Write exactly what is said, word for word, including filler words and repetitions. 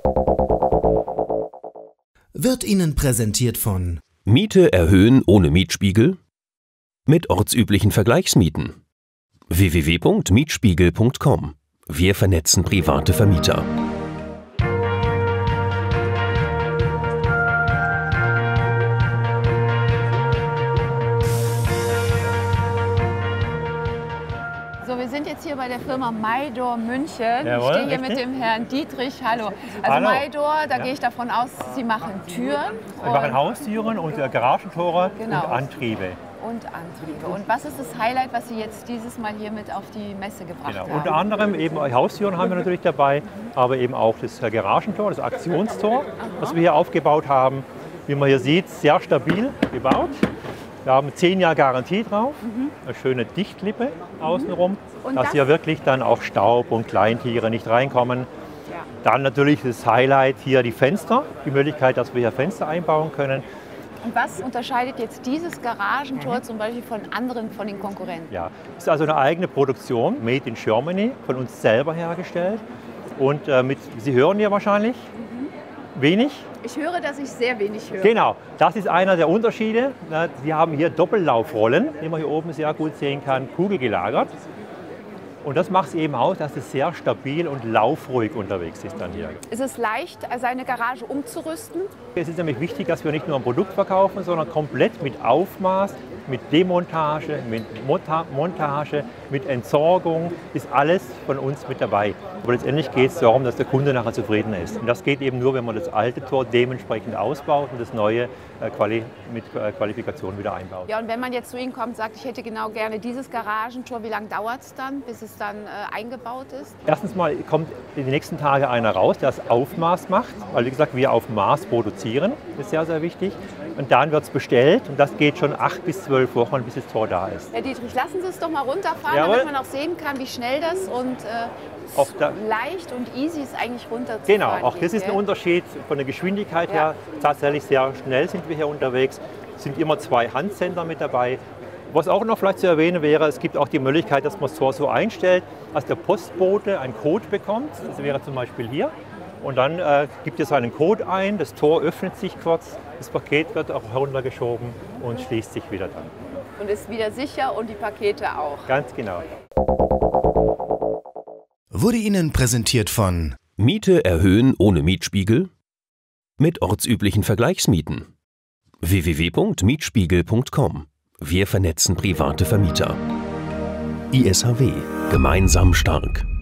Wird Ihnen präsentiert von Miete erhöhen ohne Mietspiegel? Mit ortsüblichen Vergleichsmieten. w w w punkt mietspiegel punkt com. Wir vernetzen private Vermieter. So, wir sind jetzt hier bei der Firma Maidor München. Jawohl, ich stehe hier richtig. mit dem Herrn Dietrich. Hallo. Also Hallo. Maidor, da Ja. gehe ich davon aus, Sie machen Türen. Wir machen Haustüren und äh, Garagentore Genau. und Antriebe. Und Antriebe. Und was ist das Highlight, was Sie jetzt dieses Mal hier mit auf die Messe gebracht Genau. haben? Unter anderem eben Haustüren haben wir natürlich dabei, aber eben auch das äh, Garagentor, das Aktionstor, das wir hier aufgebaut haben. Wie man hier sieht, sehr stabil gebaut. Wir haben zehn Jahre Garantie drauf, eine schöne Dichtlippe außenrum, Und dass das- hier wirklich dann auch Staub und Kleintiere nicht reinkommen. Ja. Dann natürlich das Highlight hier die Fenster, die Möglichkeit, dass wir hier Fenster einbauen können. Und was unterscheidet jetzt dieses Garagentor zum Beispiel von anderen, von den Konkurrenten? Ja, es ist also eine eigene Produktion, made in Germany, von uns selber hergestellt. Und äh, mit, Sie hören ja wahrscheinlich wenig. Ich höre, dass ich sehr wenig höre. Genau, das ist einer der Unterschiede. Na, Sie haben hier Doppellaufrollen, die man hier oben sehr gut sehen kann, kugelgelagert. Und das macht es eben aus, dass es sehr stabil und laufruhig unterwegs ist dann hier. Ist es leicht, seine Garage umzurüsten? Es ist nämlich wichtig, dass wir nicht nur ein Produkt verkaufen, sondern komplett mit Aufmaß, mit Demontage, mit Monta- Montage, mit Entsorgung, ist alles von uns mit dabei. Aber letztendlich geht es darum, dass der Kunde nachher zufrieden ist. Und das geht eben nur, wenn man das alte Tor dementsprechend ausbaut und das neue äh, Quali mit äh, Qualifikation wieder einbaut. Ja, und wenn man jetzt zu Ihnen kommt und sagt, ich hätte genau gerne dieses Garagentor, wie lange dauert es dann, bis es dann äh, eingebaut ist? Erstens mal kommt in den nächsten Tagen einer raus, der das Aufmaß macht, weil wie gesagt, wir auf Maß produzieren, das ist sehr, sehr wichtig. Und dann wird es bestellt und das geht schon acht bis zwölf Wochen, bis das Tor da ist. Herr Dietrich, lassen Sie es doch mal runterfahren, Jawohl. damit man auch sehen kann, wie schnell das und äh, Auch da- leicht und easy ist eigentlich runterzufahren. Genau, auch geht, das ist ein gell? Unterschied von der Geschwindigkeit Ja. her. Tatsächlich sehr schnell sind wir hier unterwegs. Es sind immer zwei Handsender mit dabei. Was auch noch vielleicht zu erwähnen wäre, es gibt auch die Möglichkeit, dass man das Tor so einstellt, dass der Postbote einen Code bekommt. Das wäre zum Beispiel hier. Und dann äh, gibt es einen Code ein, das Tor öffnet sich kurz, das Paket wird auch heruntergeschoben und schließt sich wieder dann. Und ist wieder sicher und die Pakete auch. Ganz genau. wurde Ihnen präsentiert von Miete erhöhen ohne Mietspiegel? Mit ortsüblichen Vergleichsmieten. w w w punkt mietspiegel punkt com. Wir vernetzen private Vermieter. I S H W. Gemeinsam stark.